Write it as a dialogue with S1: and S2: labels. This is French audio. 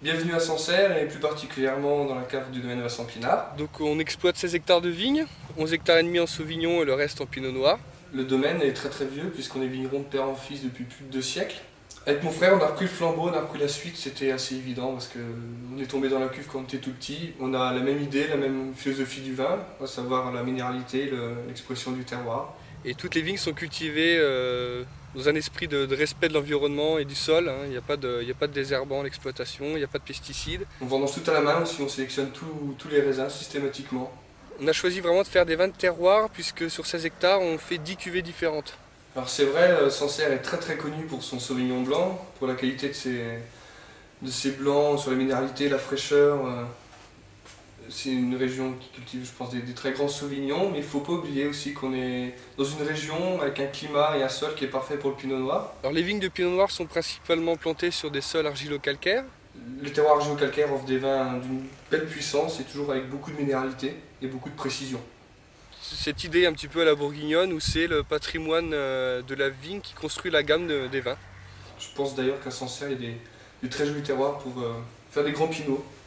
S1: Bienvenue à Sancerre et plus particulièrement dans la cave du domaine Vincent Pinard.
S2: Donc on exploite 16 hectares de vignes, 11 hectares et demi en Sauvignon et le reste en Pinot Noir.
S1: Le domaine est très vieux puisqu'on est vigneron de père en fils depuis plus de 2 siècles. Avec mon frère, on a repris le flambeau, on a repris la suite, c'était assez évident parce qu'on est tombé dans la cuve quand on était tout petit. On a la même idée, la même philosophie du vin, à savoir la minéralité, l'expression du terroir.
S2: Et toutes les vignes sont cultivées dans un esprit de respect de l'environnement et du sol. Il n'y a pas de désherbant à l'exploitation, il n'y a pas de pesticides.
S1: On vendange tout à la main aussi, on sélectionne tous les raisins systématiquement.
S2: On a choisi vraiment de faire des vins de terroir puisque sur 16 hectares on fait 10 cuvées différentes.
S1: Alors c'est vrai, Sancerre est très connu pour son Sauvignon blanc, pour la qualité de ses blancs, sur la minéralité, la fraîcheur. C'est une région qui cultive, je pense, des très grands Sauvignons, mais il ne faut pas oublier aussi qu'on est dans une région avec un climat et un sol qui est parfait pour le Pinot Noir.
S2: Alors les vignes de Pinot Noir sont principalement plantées sur des sols argilo-calcaires.
S1: Le terroir argilo-calcaire offre des vins d'une belle puissance et toujours avec beaucoup de minéralité et beaucoup de précision.
S2: Cette idée un petit peu à la bourguignonne où c'est le patrimoine de la vigne qui construit la gamme des vins.
S1: Je pense d'ailleurs qu'à Sancerre, il y a des très jolis terroirs pour faire des grands pinots.